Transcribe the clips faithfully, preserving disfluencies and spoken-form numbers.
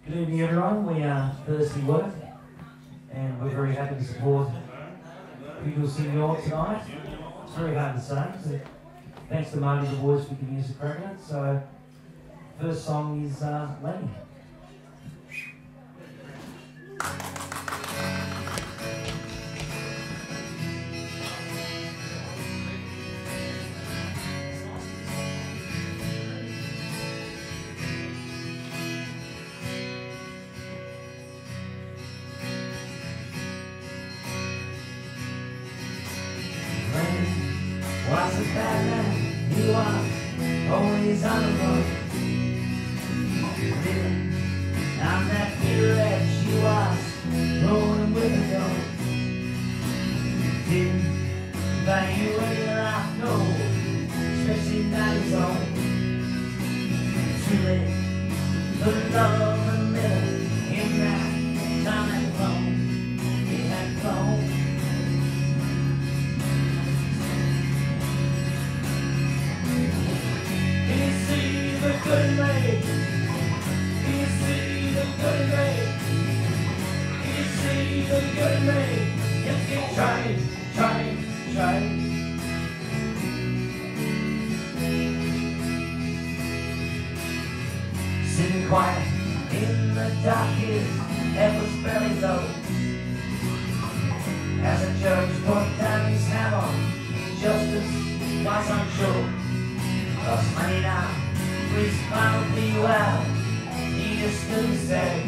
Good evening, everyone. We are Thursday Work, and we're very happy to support People Senior tonight. It's very hard to say, so thanks to Marty the boys for giving us a crack at it. So, first song is uh, Lenny. Was a bad man, he was always on the road. Living on that pirouette, she was rolling with the dough. Didn't value any life, no, especially not his own. Too late for love and living in that time had flown, it had flown. Good lady, can you see the good lady? Can you see the good lady? Yes, keep trying, trying, trying. Sitting quiet in the darkest, headless belly low, as a judge put down his hammer, justice was unsure. Lost money now. Please follow me well, he just stood said,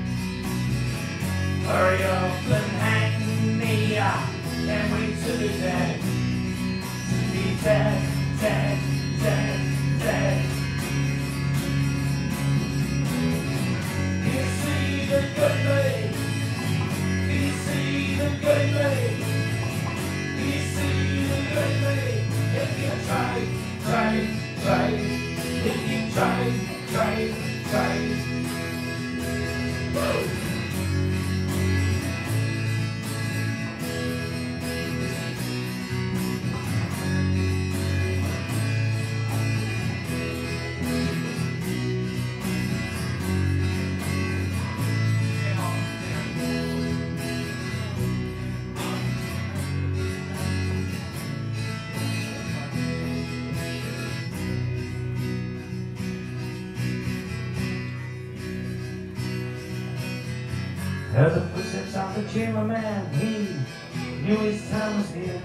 hurry up and hang me up, and wait till you're dead. To be dead, dead, dead, dead. Can you see the good lady? Can you see the good lady? Can you see the good lady? If you try, try, try. If you try, try, try. Woo! Heard the footsteps of the chamberman, he knew his time was here.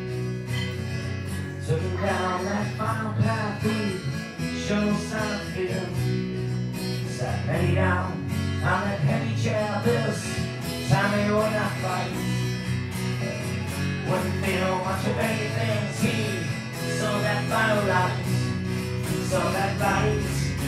Took him down that final path, he showed no sign of fear. Sat Betty down on that heavy chair, this time he would not fight. Wouldn't feel much of anything, he saw that final light, saw that light.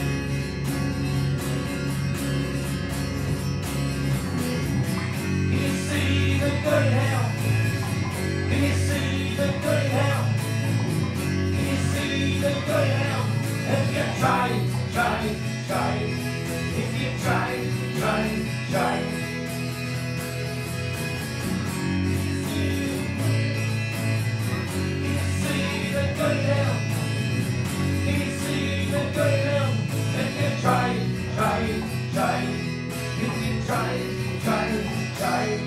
See the good hell? Can you see the good hell? Can you see the good hell? If you try, try, try. If you try, try, try. Can you see the good hell? Can you see the good hell? If you try, try, try. If you try, try, try.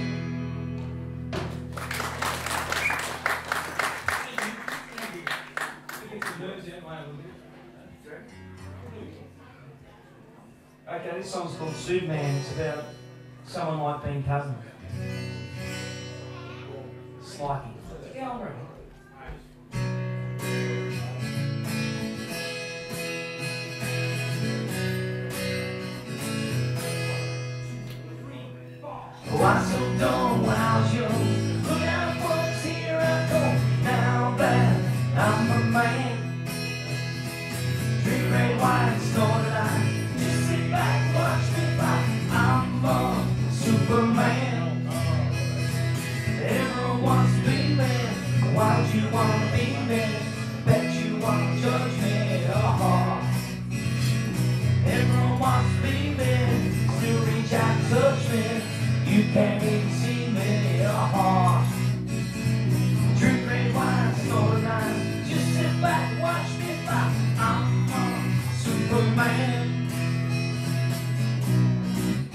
Okay, this song's called Superman. It's about someone like being cousin. Slikey. Get on, ready? Oh, I so dumb when I was young. Look out, folks, here I go. Now I'm bad, I'm a man. Drink red wine, snort a line. Just sit back, watch me fight. I'm a Superman. Everyone wants to be man. Why would you want to be man? Bet you want to judge me. Oh. Everyone wants to be man. Still reach out and touch me. You can't even see me, uh-huh. Drink red wine, snort a line. Just sit back, watch me fight. I'm a Superman.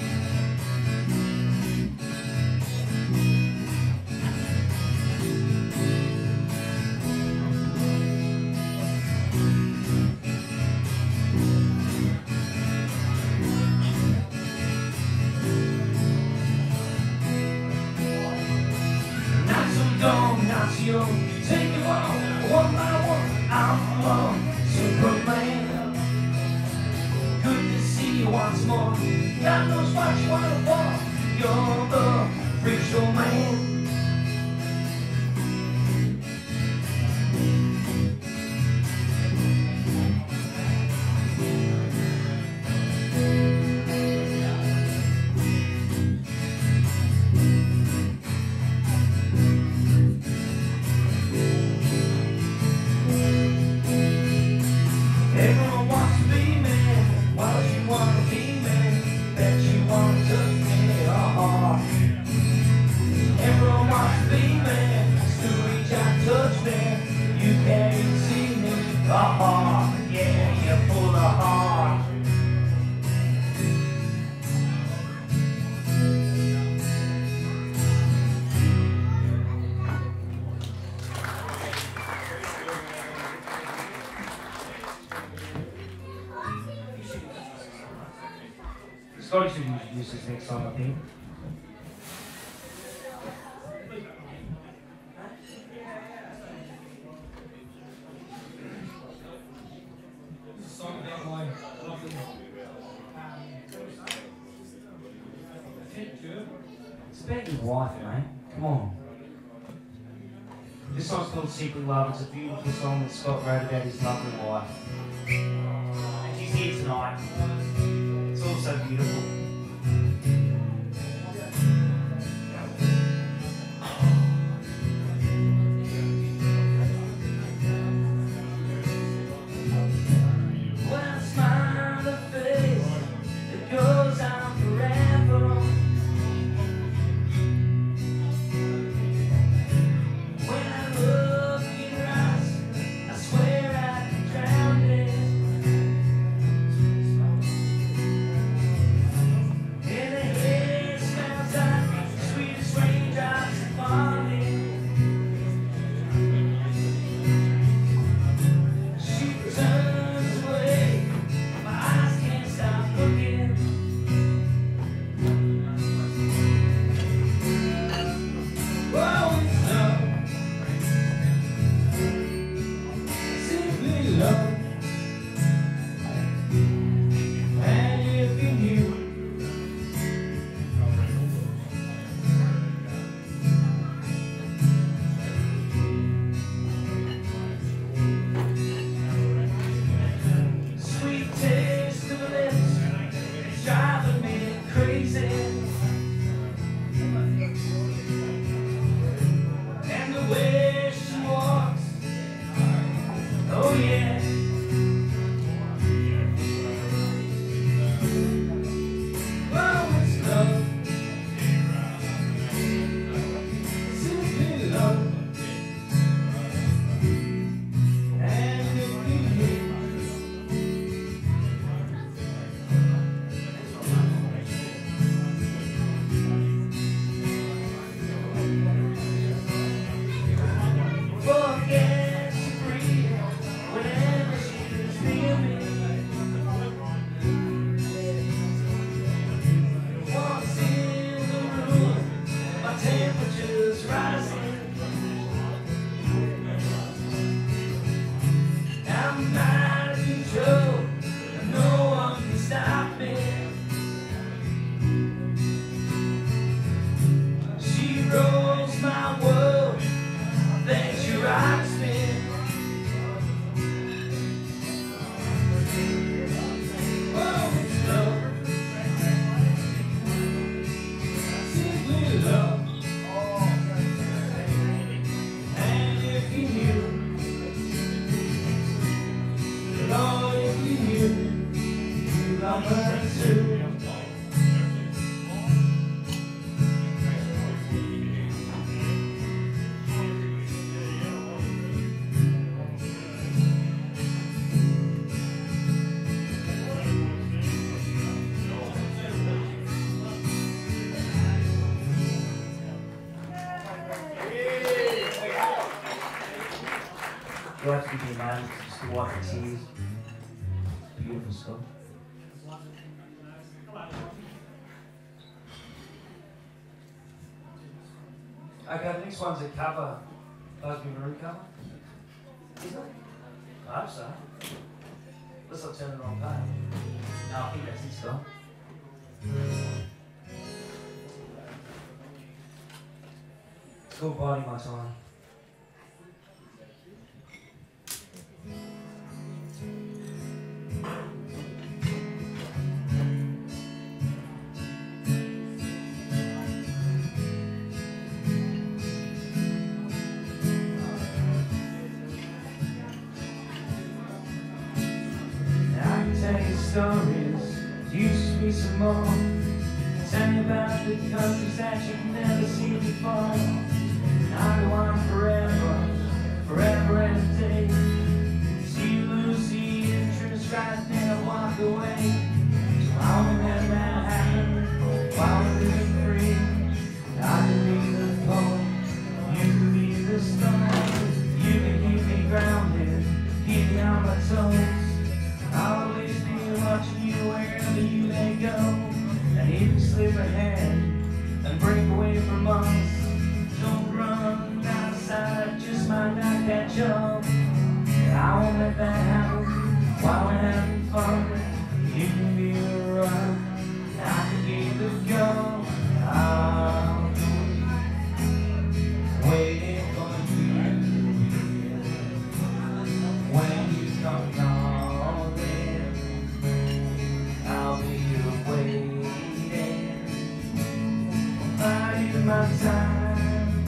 she'll take you on one by one. I'm a Superman. Good to see you once more. God knows what you want for. You're the ritual man. Everyone wants to be man. Why don't you want to be man? Bet you want to touch me, uh-huh. Everyone wants to be man. Still reach out and touch me. You can't even see me, uh-huh. Yeah, you're full of heart. Scotty should introduce this next song, I think. It's about your wife, mate. Come on. This song's called Secret Love. It's a beautiful song that Scott wrote about his lovely wife. And she's here tonight. It's all so beautiful. When I smile a face that goes on forever. When I look in your eyes, I swear I can drown it. And the hair smells like the sweetest raindrops falling. She turns away, my eyes can't stop looking. Oh, it's love, simply love. And if you knew sweet taste of her lips, it's driving me crazy. And the way she walks, oh yeah. Oh, it's love, simply love. And if you knew forget to breathe whenever she's near me. Once in the room, my temperature's rising. I'm out of control, and no one can stop me. She rolls my world, then she rocks me. Oh, it's love, simply love. And if you knew, Lord, if you knew, you love her too. You have to give me a moment just to wipe the tears. Beautiful stuff. Okay, the next one's a cover Supposed to be maroon colour? Is it? I hope so. Unless I turn the wrong page. No, I think that's this guy. It's called Biding My Time. Stories, used to be some more. Tell you about the countries that you've never seen before. I go on forever, forever and a day. See you lose the interest right then I walk away. So I won't let that happen while we're living free. I can be the pole, you can be the stone. You can keep me grounded, keep me on my toes. I'll always be watching you wherever you may go. And if you slip ahead and break away from us, don't run outside, just might not catch up. And I won't let that happen while we're having fun. You can be the run, I can be the go. I'll be waiting for you when you come calling. Biding my time,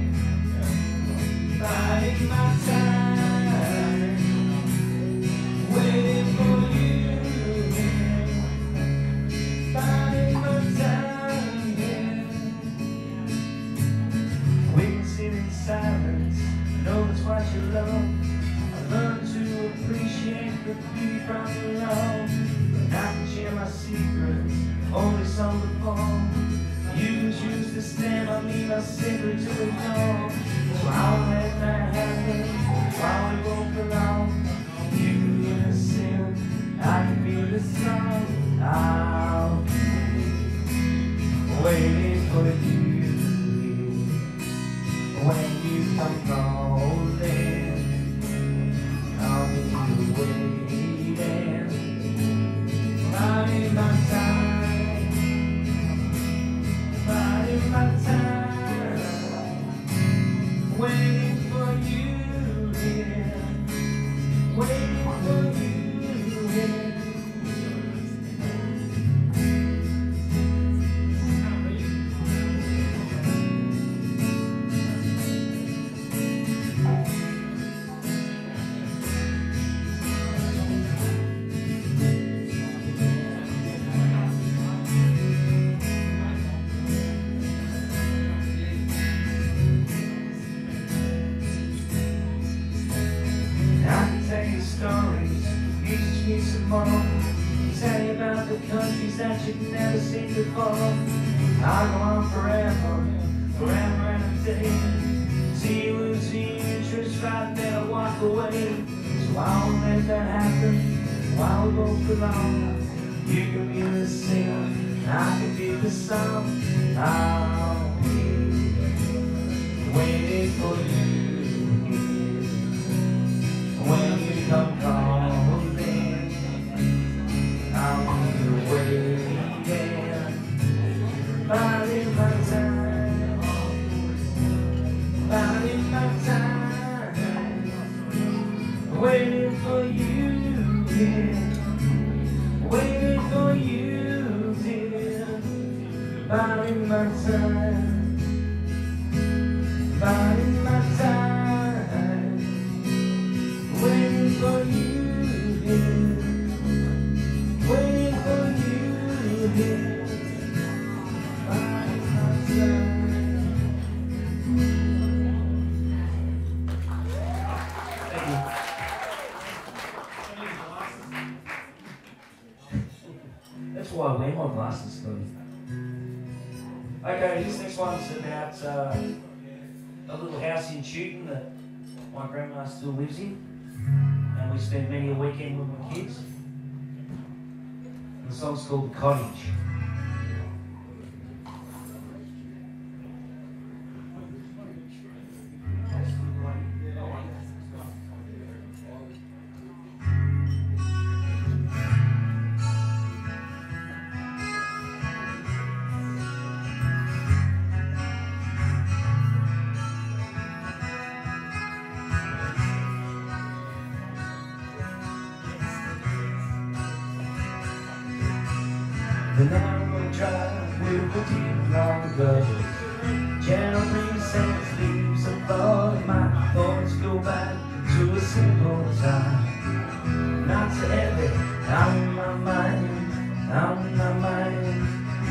biding my time, waiting for you, biding my time, yeah. We can sit in silence, know it's what you love. I learned to appreciate the beauty from the love. And I can share my secrets, only some before. You can choose to stand on me, my secret to ignore. So I'll let that happen while we both belong. You can be the sin, I can be the song. I'll be waiting for you when you come calling. I'll be waiting, biding my time. Biding my time, waiting for you here, waiting for you here. Stories, you teach me some more. Tell you about the countries that you've never seen before. I'll go on forever, forever and a day. See you lose the interest right then I walk away. So I won't let that happen while we both belong. You can be the singer, I can be the song. I'll be waiting for you when you come calling. I'll be waiting, biding my time, biding my time, waiting for you, dear, waiting for you, dear, biding my time, biding my time. Waiting for you here, waiting for you here, by my side. Thank you. That's why I wear my glasses, Scotty. Okay, this next one's about uh, a little house in Tewton that my grandma still lives in. And we spend many a weekend with my kids. And the song's called The Cottage. That's the way. The narrow drive with the deep long gutters. January scents leaves a flood. My thoughts go back to a simple time. Not so heavy on my mind, on my mind.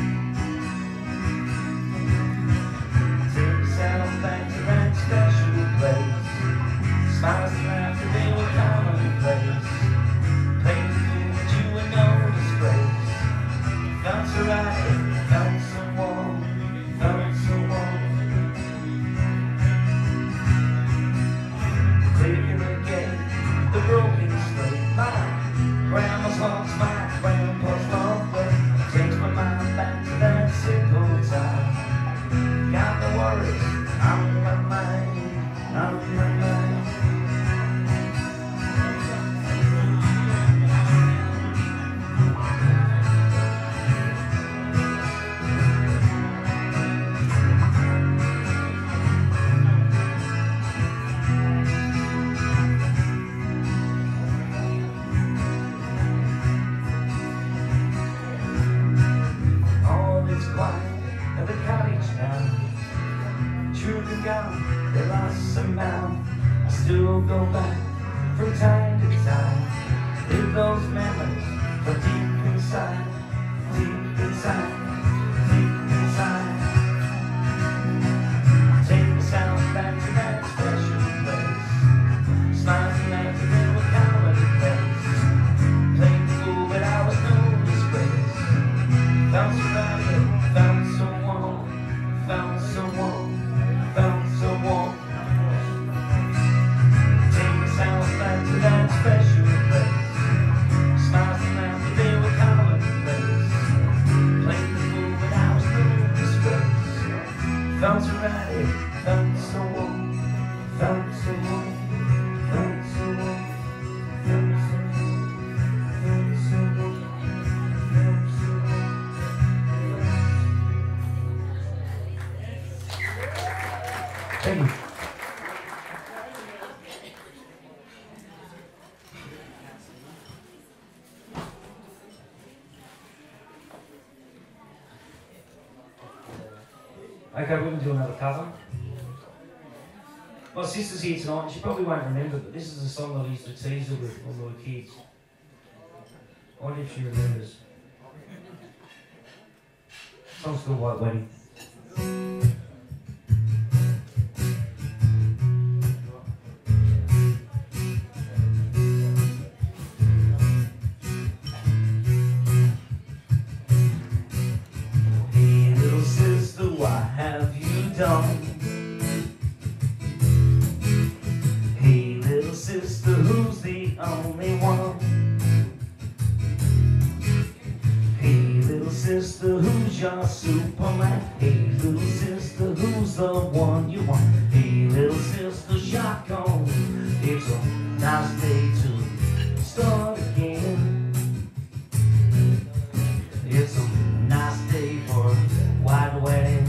Take us out back to that special place. Smiles and laughter, they were commonplace. Playing the fool with you and no disgrace. Felt so right, felt so warm, felt so warm. Clearing the gate, the broken slate. My grandma's heart's my grandpa's love way. Takes my mind back to that simple time. Got no worries on my mind, on my mind. At the cottage now, children gone, they lost somehow. I still go back from time to time. Live those memories from deep inside, deep inside, deep inside. Take us out back to that special place. Smiles and laughter, they were commonplace. Playing the fool, but I was no disgrace. Felt so right, felt so warm, felt so warm, felt so warm. Take us out back to that special place. Smiles and laughter, they were commonplace. Played the fool, but I was no disgrace. Felt so right, felt so warm, felt so warm, felt so warm, felt so warm, felt so warm, felt so warm. Thank you. Okay, we're going to do another cover. My sister's here tonight, and she probably won't remember, but this is a song that I used to tease her with when we were kids. I wonder if she remembers. The song's called White Wedding. Done. Hey little sister, who's the only one? Hey little sister, who's your Superman? Hey little sister, who's the one you want? Hey little sister, shotgun. It's a nice day to start again. It's a nice day for a white wedding.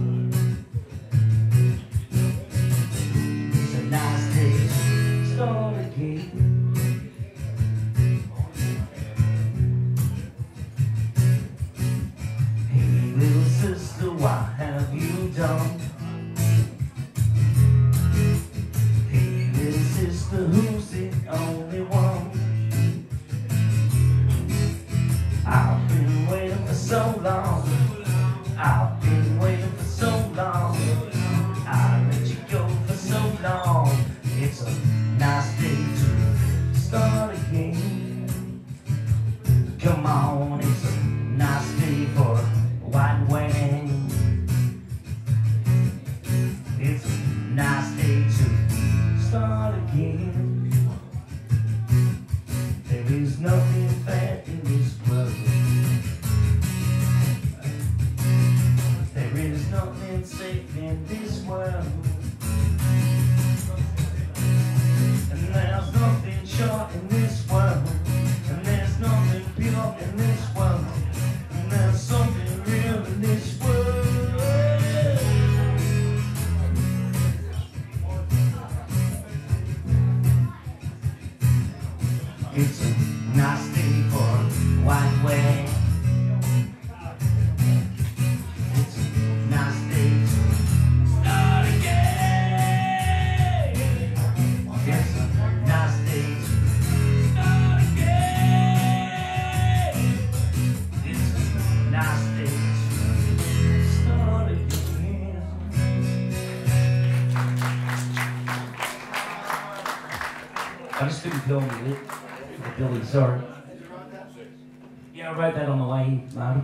What have you done? Hey little sister, who's the only one? I've been waiting for so long. I've been waiting for so long. I let you go for so long. It's a nice day to start again. Come on, it's a nice day for a white wedding. It's a nice day to start again. There is nothing fair in this world. There is nothing safe in this world. And there's nothing short in this world. And there's nothing pure in this world. And there's something real in this world. It's a nice day for a white wedding. Bill me lit. Billy, sorry. Yeah, I wrote that on the way here, Marty.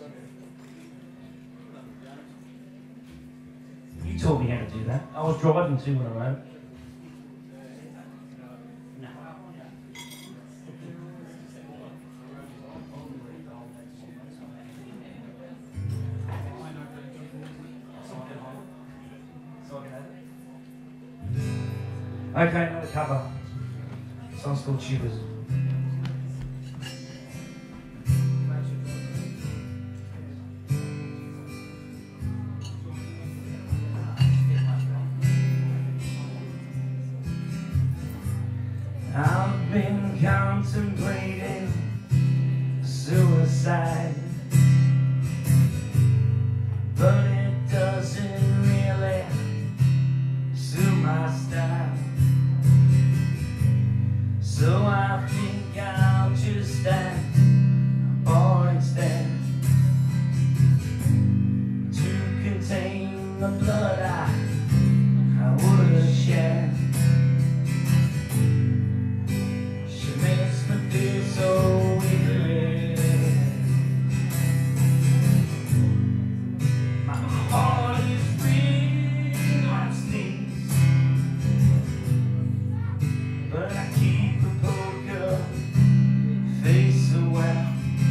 You taught me how to do that. I was driving too when I wrote. Okay, another cover. This song's called Tubers. I've been contemplating suicide, but it doesn't really suit my style. So I think I'll just stand or instead to contain the blood I, I would have shed. She makes me feel so weary. My heart is reading on sneeze, but I keep face away.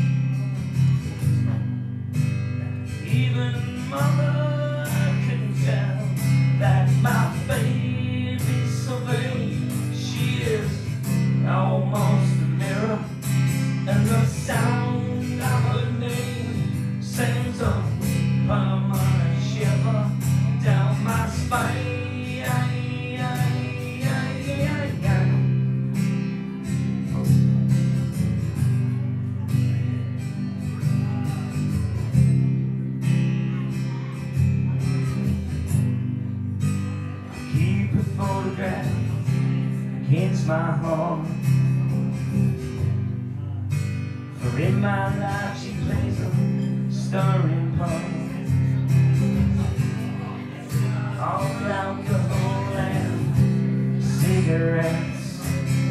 Even mother can tell that my baby's so vain. She is almost a mirror, and the sound of her name sends a permanent shiver down my spine. Photograph against my heart, for in my life she plays a stirring part. All alcohol and cigarettes,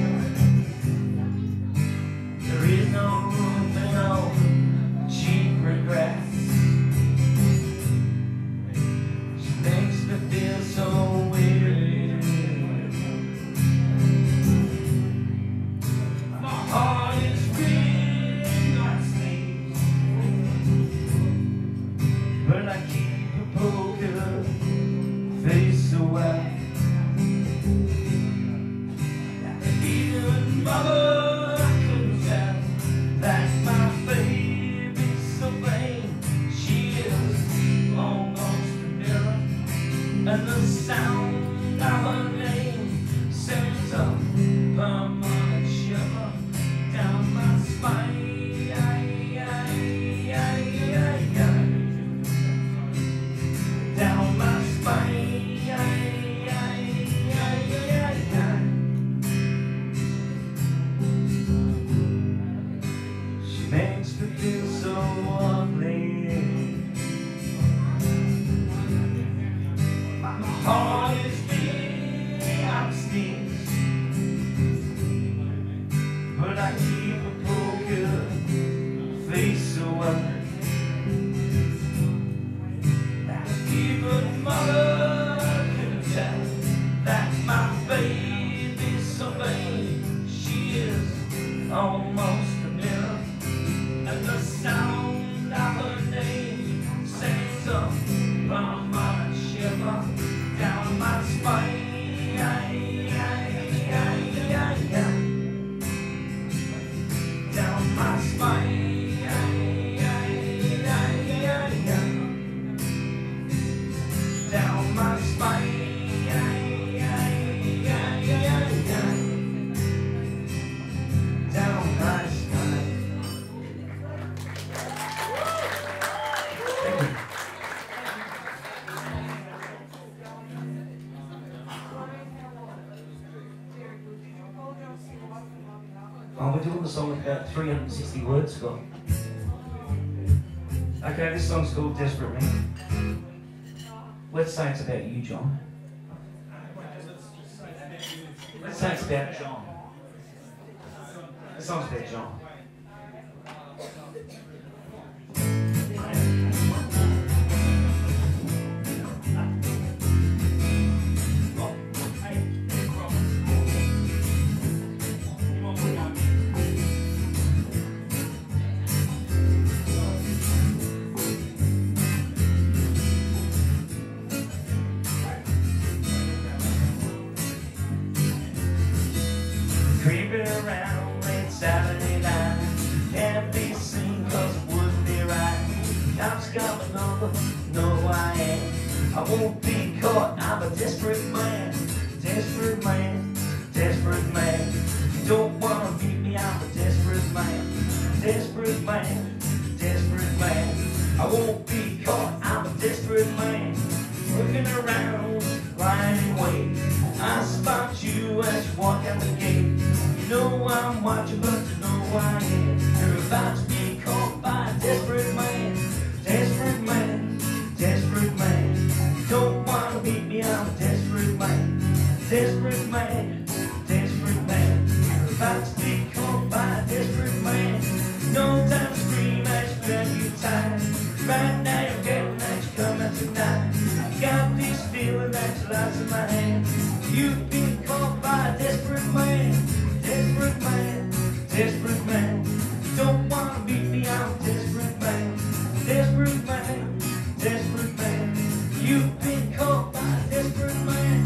there is no room for no cheap regrets. She makes me feel so weird. But I keep a poker face away. Even mother couldn't tell that my baby's so vain. She is almost a mirror, and the sound of her name sends a permanent shiver down my spine. Down my spine, she makes me feel so ugly. My heart is big, I'm sneezed, but I keep a poker face away. Even mother can tell that my baby's so vain. She is almost a mirror, and the sound of her name sends a permanent shiver down my spine. Down my spine. Down my spine. Down my spine. Oh, we're doing the song with about three hundred sixty words, Scott. Okay, this song's called Desperate Me. Let's say it's about you, John. Let's say it's about John. That song's big, John. Creeping around late Saturday night, can't be seen cause it wouldn't be right. Cops got my number, know who I am. I won't be caught, I'm a desperate man. Desperate man, desperate man. You don't wanna beat me, I'm a desperate man. Desperate man, desperate man. I won't be caught, I'm a desperate man. Looking around, lying in wait, I spot you as you walk out the gate. You know I'm watching, but you know who I am. You're about to be caught by a desperate man. Desperate man, desperate man. You don't wanna beat me, I'm a desperate man. Desperate man, desperate man. You're about to be caught by a desperate man. No time to scream as you grab your time. Right now you're getting that you come out tonight. Got this feeling that your life's in my hands. You've been caught by a desperate man. Desperate man, desperate man. You don't wanna beat me, I'm a desperate man. Desperate man, desperate man. You've been caught by a desperate man.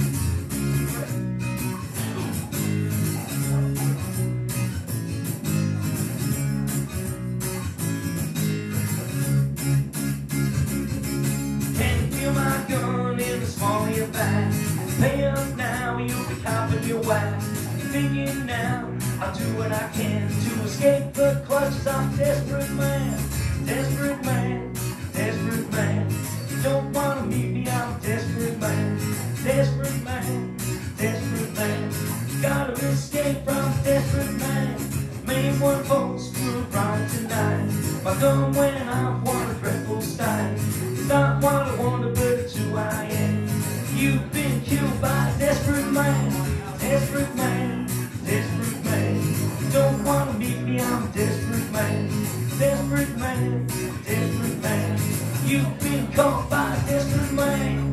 Can you feel my gun in the small of your back? Pay up now, you'll be copping your wife. Thinking now, I'll do what I can to escape the clutches of a desperate man. Desperate man, desperate man. You don't wanna meet me, I'm a desperate man. Desperate man, desperate man. Gotta escape from a desperate man. Made one false move right tonight. My gun went off, one a dreadful style. It's not what I wanted, but it's who I am. You've been killed by a desperate man. Desperate man, desperate man. You don't wanna meet me, I'm a desperate man. Desperate man, desperate man. You've been caught by a desperate man.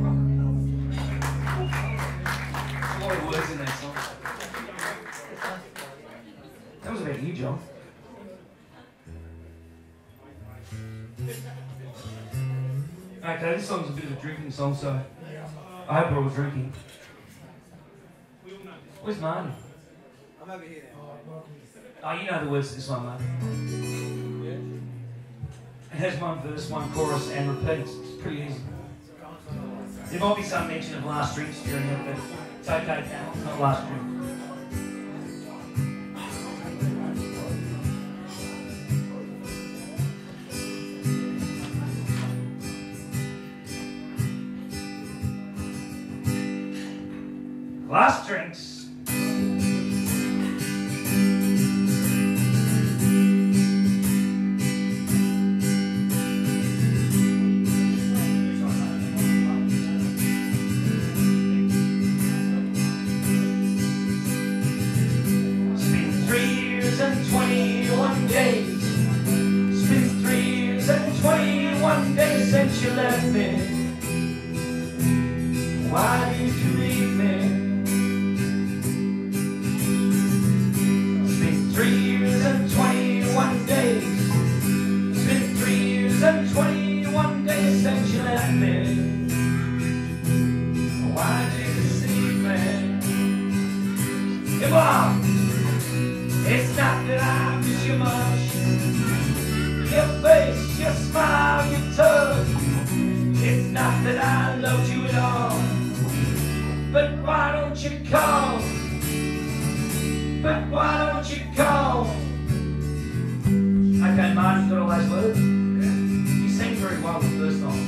There's a lot of words in that song. That was about you, John. Okay, this song's a bit of a drinking song, so I hope we're all drinking. Where's Marty? I'm over here now. Oh, you know the words to this one, mate. It has one verse, one chorus, and repeats. It's pretty easy. There might be some mention of last drinks during it, but it's okay now. It's not last drink. Last drinks. It's been three years and twenty-one days. It's been three years and twenty-one days since you left me. Why did you leave me? Three years and twenty-one days. It's been three years and twenty-one days since you left me. Why did you leave me? Come on! It's not that I miss you much. Your face, your smile, your touch. It's not that I loved you at all. But why don't you call? But why don't you call? Okay, Martin, got all those words? You sing very well the first time.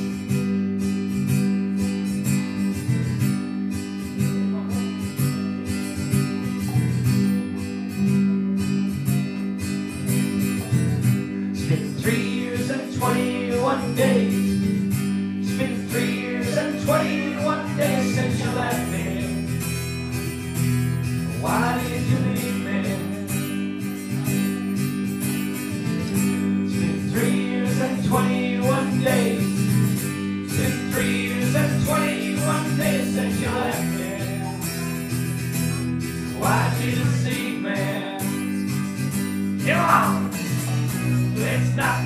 It's been three years and twenty-one days. It's been three years and twenty-one days since you left me. Why did you leave me?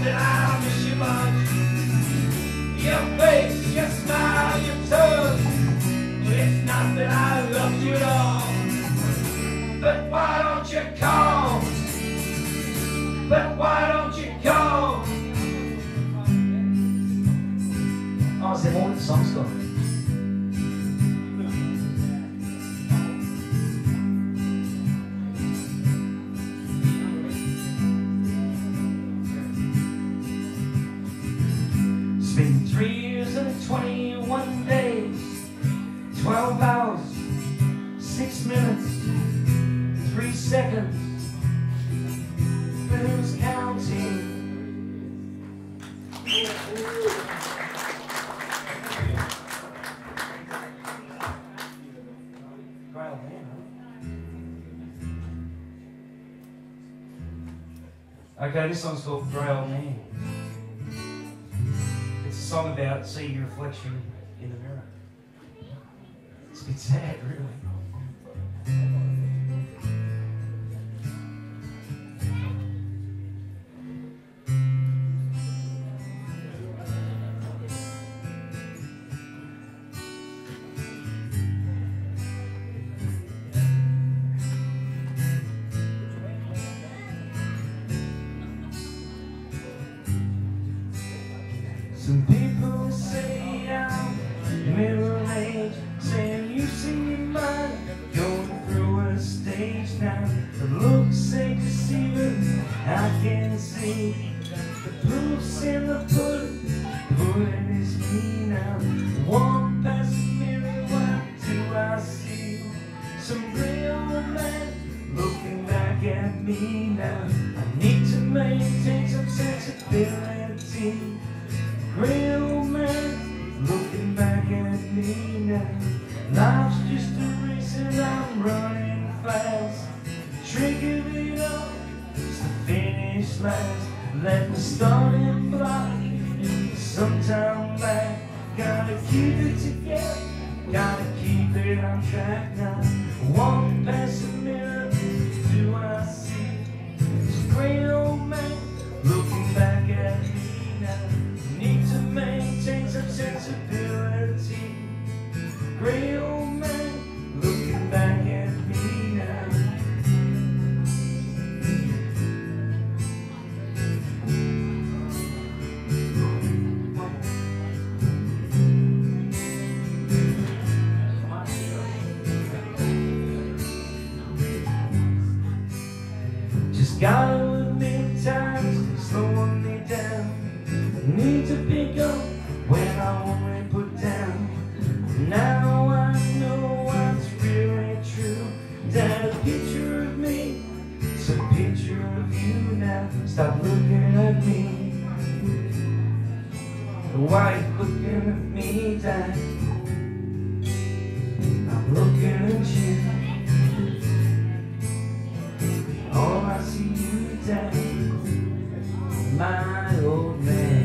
that I miss you much. Your face, your smile, your touch. It's not that I loved you at all. But why don't you call? But why don't you call? Oh, is there more that the song's got? It's been three years and twenty-one days, twelve hours, six minutes, three seconds. Who's counting? Great old man, huh? Okay, this song's called Grey Old Man. It's a song about seeing your reflection in the mirror. It's a bit sad, really. Some people say I'm middle-aged, saying you see your mind going through a stage now. The looks ain't deceiving, I can see the proof's in the pudding, the pudding is me now. Walk past the mirror, what do I see? Some real man looking back at me now. I need to maintain some sensibility. Real man looking back at me now. Life's just a race and I'm running fast. Triggered it up, it's the finish last. Let the starting block sometime back. Gotta keep it together, gotta keep it on track now. Walk past the mirror, do I see this great old man looking back at me now? Need to maintain some sensibility. Great old man looking back at me now. Just gotta admit time's slowing me down. Need to pick up when I only put down. Now I know what's really true. That a picture of me, it's a picture of you now. Stop looking at me. Why you looking at me, Dad? I'm looking at you. Oh, I see you, Dad, my old man.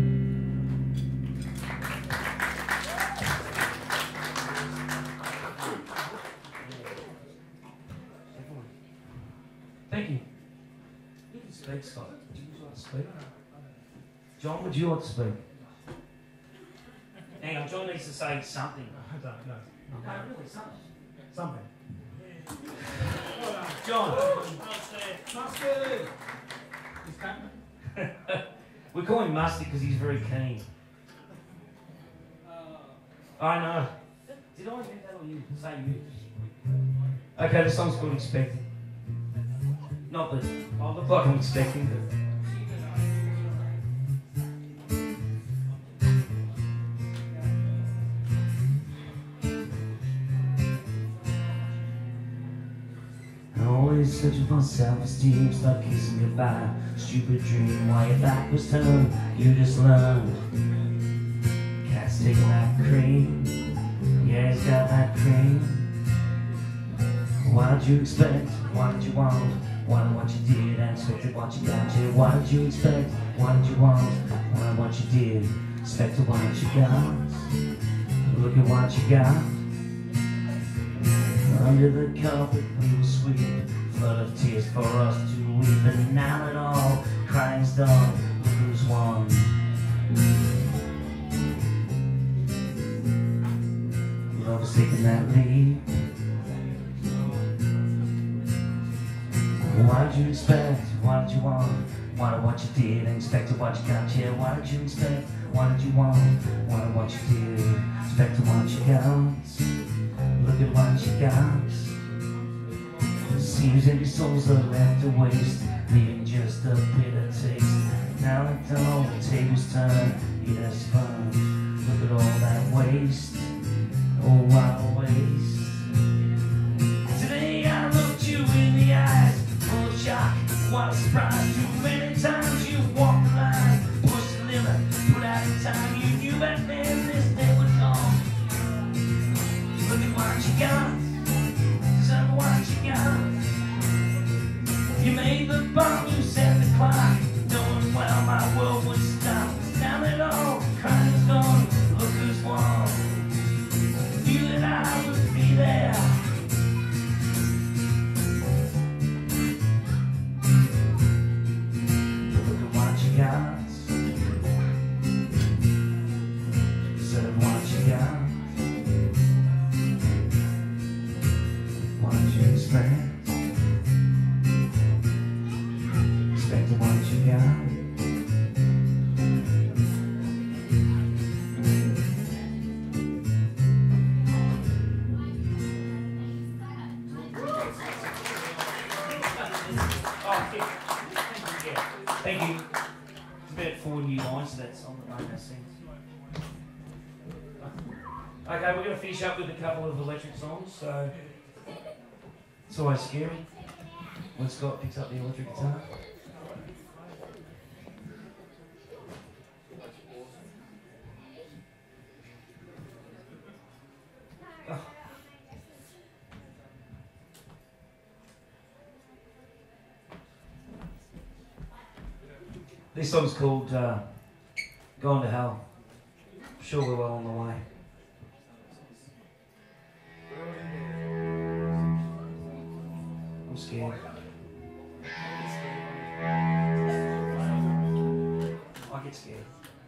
Thank you. You can speak, Scott. Would you like to speak? John, would you like to speak? Hang on, John needs to say something. I don't know. No, really, something. Something. John. Mustard! He's coming. We call him Mustard because he's very keen. I know. Did I invent that or you? Say you. Okay, the song's called Expected. Not that I look like I'm expecting, but... Always searching for self-esteem, start kissing goodbye. Stupid dream, while your back was turned, you just learned. Cat's taking that cream, yeah, he's got that cream. What did you expect? What did you want? Wanted what you did and expected what you got. Yeah, what did you expect? What did you want? Wanted what you did, expected what you got. Look at what you got. Under the carpet we will sweep, flood of tears for us to weep. And now it all crying's done. Look who's taking that leap. What did you expect? What did you want? Wanted what you did and expected what you got. Yeah, what did you expect? What did you want? Wanted what you did, expected what you got. Look at what you got. Seems empty souls are left to waste, leaving just a bitter taste. Now that all the tables turn, it has fun. Look at all that waste, oh wild waste. Today I looked you in the eyes, full of shock, what a surprise. Too many times you walked the line, pushed the limit, put out in time. You knew back then this day was gone. Look at what you got, son, what you got. You made the bomb, you set the clock, knowing well my world would stop. Now that all the crime is gone, look who's won. Knew that I would be there. Look at what you got, said what you got. What did you expect? Expected what you got. Thank you. It's about four new lines, so that's on the moment scene. Okay, we're going to finish up with a couple of electric songs, so it's always scary when Scott picks up the electric guitar. Oh. This song's called uh, Gone to Hell. I'm sure we're well on the way. I'm scared. I get scared.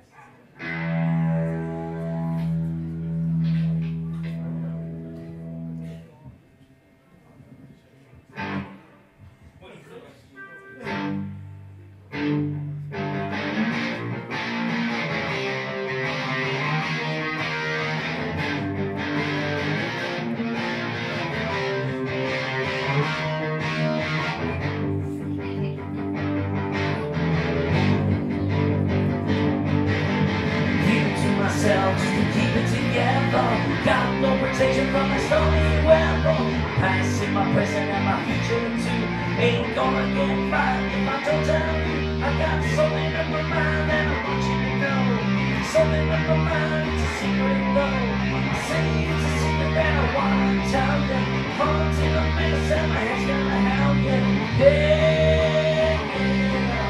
Just to keep it together. Got no protection from the stormy weather. Past in my present and my future too. Ain't gonna get fired if I don't tell you. I got something in my mind that I want you to know. Something in my mind, it's a secret though. I say it's a secret that I wanna tell you. Heart's in a mess and my head's gonna help you. Yeah, yeah.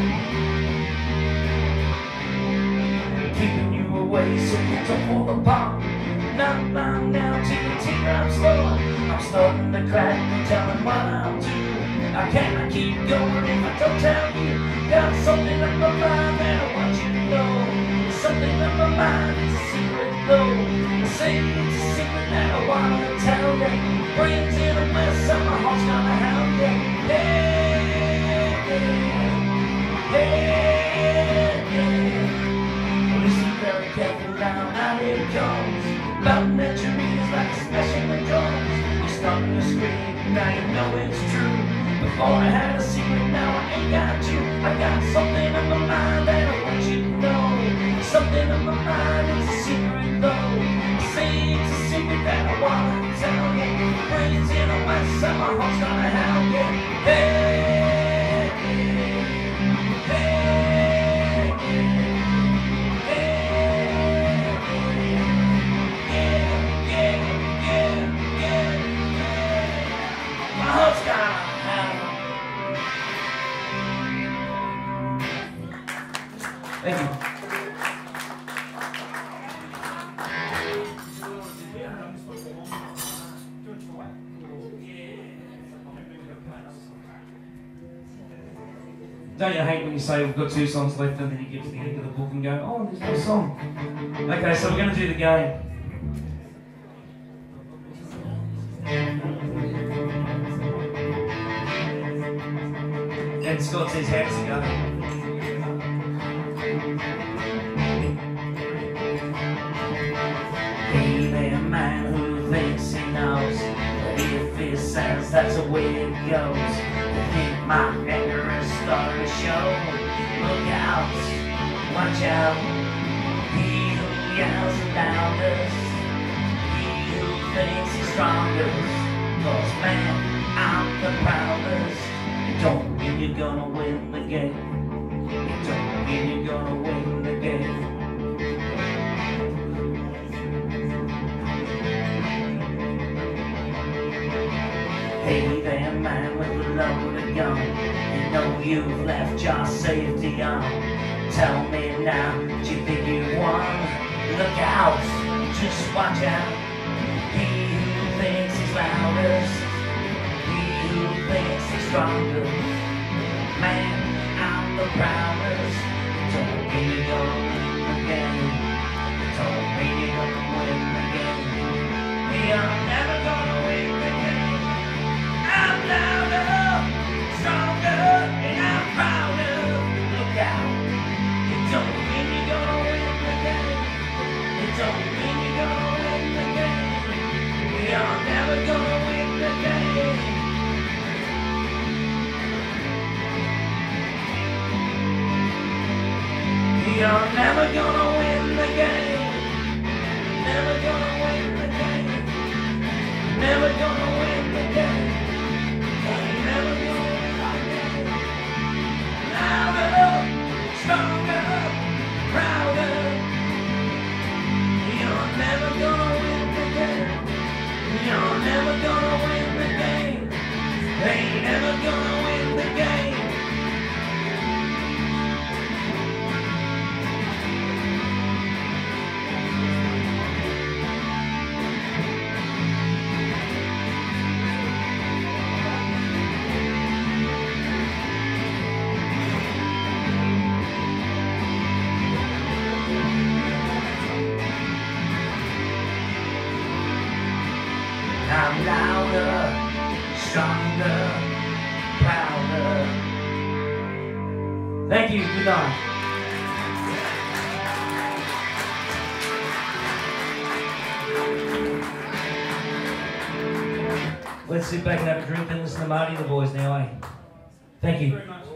Keeping you away so you don't fall apart. Not long now to the teardrop store. I'm starting to crack and telling what I'll do. I cannot keep going if I don't tell you. Got something on my mind that I want you to know. Something on my mind, it's a secret though. I say it's a secret that I wanna tell you. Brains in a mess and my heart's gonna hound you. Hey, yeah, hey, yeah. Listen very careful now, now here it comes. Mountain at your ears like a smashing the drums. You're starting to scream, now you know it's true. Before I had a secret, now I ain't got you. I got something on my mind that I want you to know. Something on my mind, it's a secret though. Say it's a secret that I wanna tell you. Brains in a mess and my heart's gonna hound you. Hey, hey, thank you. Don't you hate when you say we've got two songs left and then you get to the end of the book and go, oh, there's no song. Okay, so we're going to do the game. And Scott says, how does it go? Hey there, man who thinks he knows, but if he says that's the way it goes, you think my anger is starting to show. Look out, watch out, he who yells the loudest, he who thinks he's strongest, 'cause man, I'm the proudest. It don't mean you're gonna win the game, it don't mean you're gonna win the game. Hey there, man with a loaded gun, you know you've left your safety on. Tell me now, do you think you won? Look out, just watch out. He who thinks he's loudest, he who thinks he's strongest. Man, I'm the proudest. Don't mean you're gonna win the game. Don't mean you're gonna win the game. We are never gonna win the game. I'm louder, stronger, and I'm prouder. Look out. It don't mean you're gonna win the game. It don't mean you're gonna win the game. We are never gonna win the game. We are never gonna win the game. Never gonna win the game. Never gonna win the game. Never gonna win the game. Louder, stronger, prouder. You're never gonna win the game. You're never gonna win the game. They never gonna win the game. I'm louder, stronger, prouder. Thank you, good night. Let's sit back and have a drink and listen to Marty and the boys now, eh? Thank you. Very much.